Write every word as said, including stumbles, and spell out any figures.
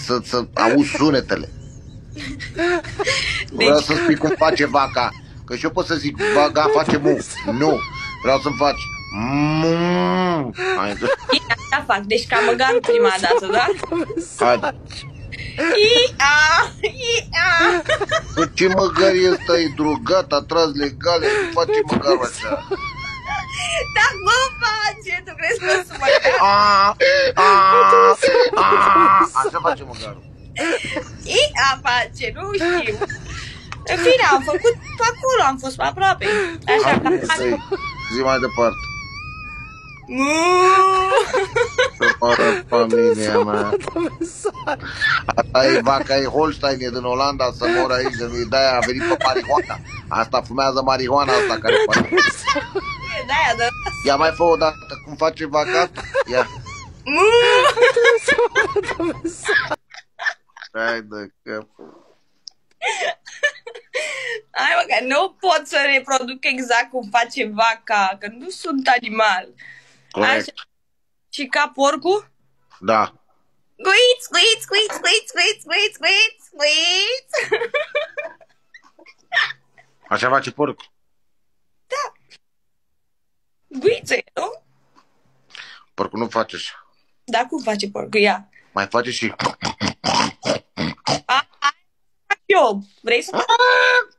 să, să auzi sunetele. Deci... Vreau să spui cum face vaca. Că și eu pot să zic, vaca face mu. Nu. Vreau să-mi faci mu. Așa fac, deci ca măgar prima dată, da? Hai. I-a, i-a. Bă, ce măgari ăsta e drogat, a tras legale, nu face măgarul așa. Dar mă face, tu crezi că o să mă Așa face măgarul. I-a face, nu știu. În fine, am făcut pe acolo, am fost pe aproape. Așa că... Zi mai departe. Să pară familia mea. Asta e vaca, e Holstein, e din Olanda, să mor aici, de nu-i de-aia, a venit pe marihuana. Asta fumează marihuana asta care face. E de-aia, da. Ia mai fă o dată, cum face vaca asta? Ia. Hai de capul. Hai mă, că nu pot să reproduc exact cum face vaca, că nu sunt animal. Așa. Și ca porcul? Da. Squeet, squeet, squeet, squeet, squeet, squeet, squeet, squeet. Așa face porcul? Da. Guițe, nu? Porcul nu face așa. Da, cum face porcul? Ia. Mai face și... A, a, eu. Vrei să fac?